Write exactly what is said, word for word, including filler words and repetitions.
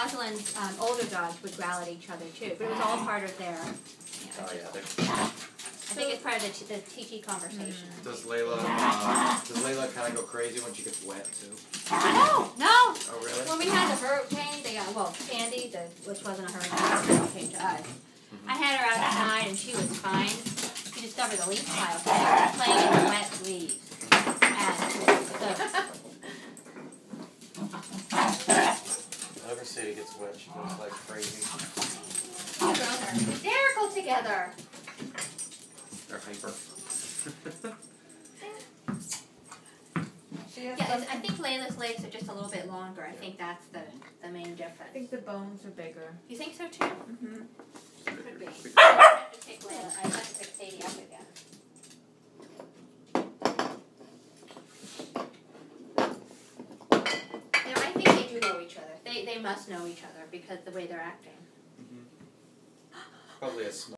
Rosalind's um, older dogs would growl at each other too, but it was all part of their. You know, Oh yeah. I think it's part of the, t the T T conversation. Does Leila uh, does Leila kind of go crazy when she gets wet too? No, no. Oh really? When we had the hurricane, they got well, Sandy, the which wasn't a hurricane, it came to us. Mm-hmm. I had her outside and she was fine. She discovered the leaf pile, so she was playing in the wet leaves. And so, Whenever Sadie gets wet, she goes like crazy. you girls are hysterical together. They're hyper. She has Yeah, some, it's, I think Leila's legs are just a little bit longer. I think that's the the main I difference. think the bones are bigger. You think so too? Mm-hmm. Could be. I have to pick Leila. I have to pick Sadie up again. You know, I think they do know each other. They they must know each other because the way they're acting. Mm-hmm. Probably a small.